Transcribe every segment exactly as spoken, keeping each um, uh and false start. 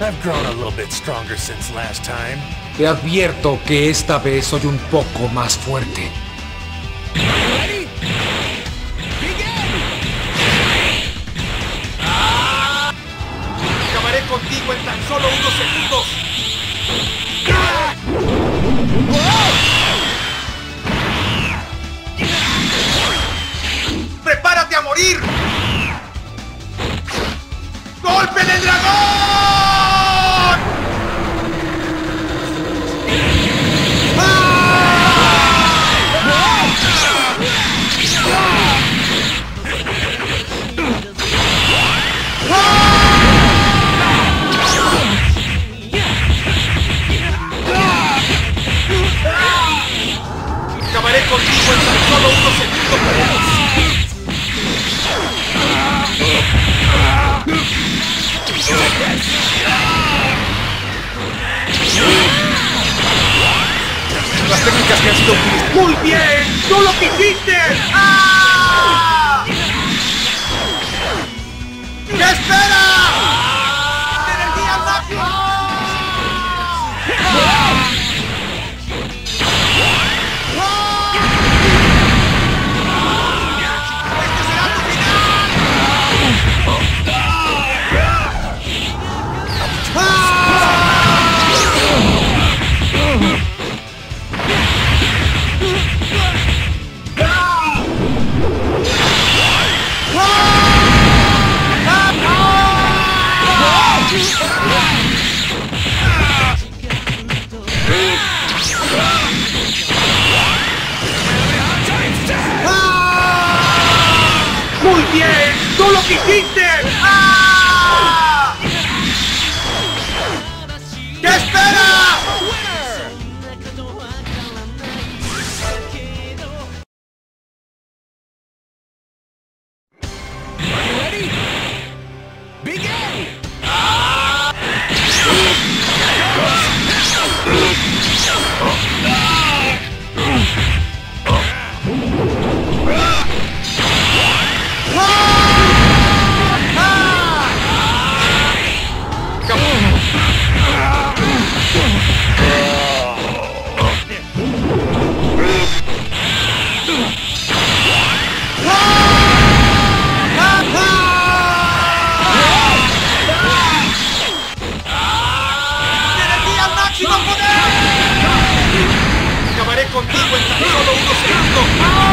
I've grown a little bit stronger since last time. Te advierto que esta vez soy un poco más fuerte. Ready? Begin! ¡Ah! Acabaré contigo en tan solo unos segundos. ¡Ah! ¡Prepárate a morir! ¡Golpe del dragón! Acabaré contigo en tan solo unos segundos. Las técnicas que han sido utilizadas. ¡Muy bien! ¡Tú lo que hiciste! ¡Ah! ¿Qué espera? ¡Energía máxima! ¡Muy bien! ¡Tú lo que hiciste! ¡Ah! ¿Qué espera? Ready? Begin! ¡Ah! Acabaré contigo en tan solo unos segundos.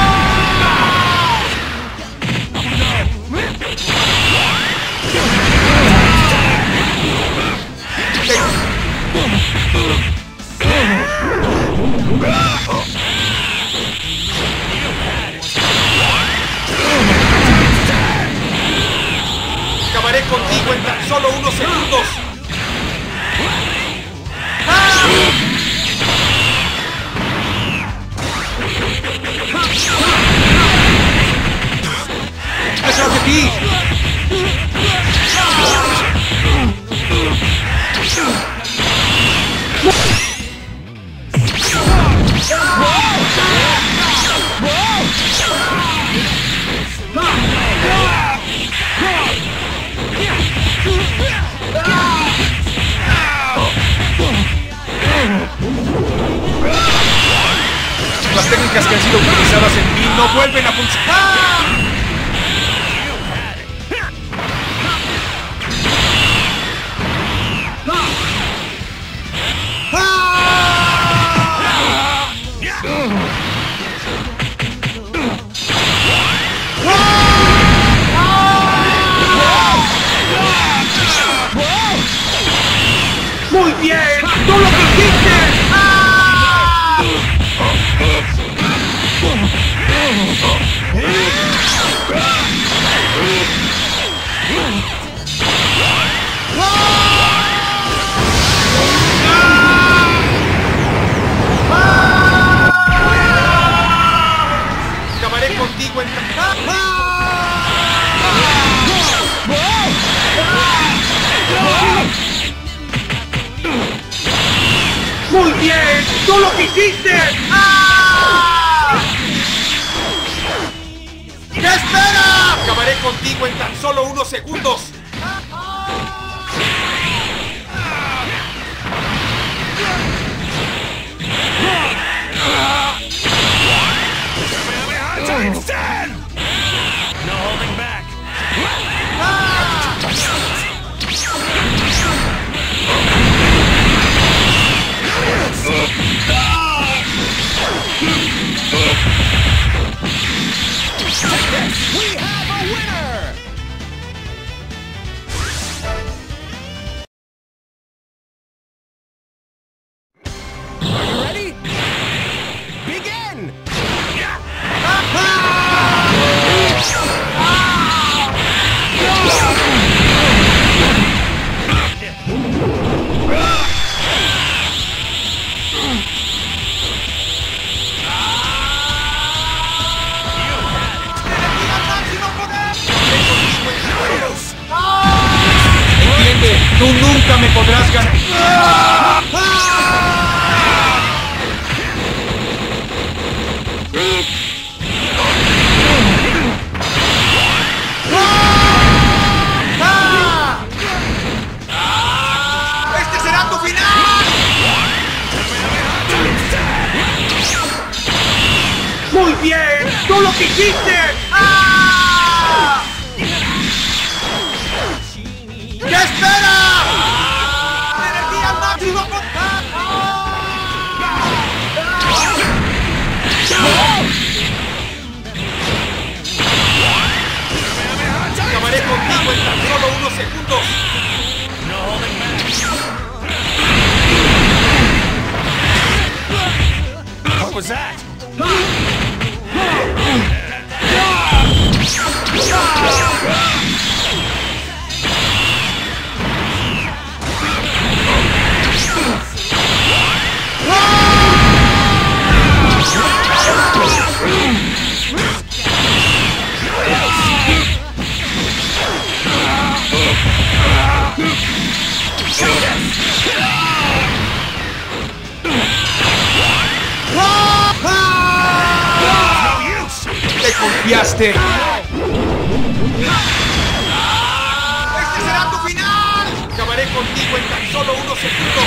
Acabaré contigo en tan solo unos segundos. ¡Detrás de ti! Las técnicas que han sido utilizadas en mí no vuelven a funcionar. ¡Muy bien! ¡Tú lo que hiciste! ¡Ah! Acabaré contigo en tan... ¡Muy bien! ¡Tú lo que hiciste! ¡Ah! ¿Qué espera? Acabaré contigo en tan solo unos segundos. Tú nunca me podrás ganar. ¡Ah! ¡Ah! ¡Este será tu final! ¡Muy bien! ¡Tú lo quisiste! ¡Ah! ¿Qué esperas? ¡Energía al máximo con... Acabaré contigo en tan solo unos segundos. What was that? ¡Te confiaste! ¡Este será tu final! Acabaré contigo en tan solo unos segundos.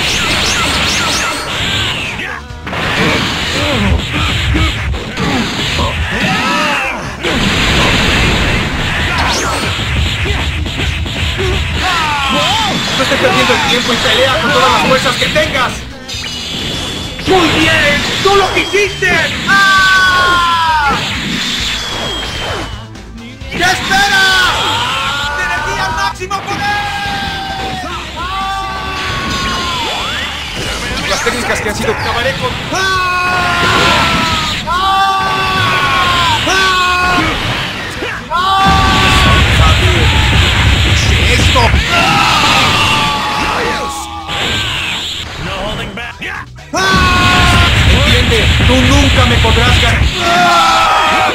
No estés perdiendo el tiempo y pelea con todas las fuerzas que tengas. ¡Muy bien! ¡Tú lo quisiste! ¡Ah! ¿Qué esperas? ¡Energía al máximo poder! Las técnicas que han sido... Acabaré con... ¡Ah! ¡Ah! ¡Ah! ¡Ah! ¿Qué es esto? ¡Entiende! ¡Tú nunca me podrás ganar! ¡Ah!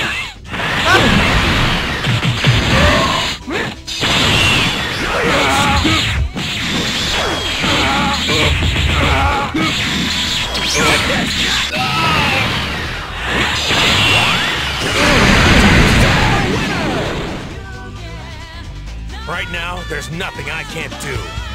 Right now, there's nothing I can't do.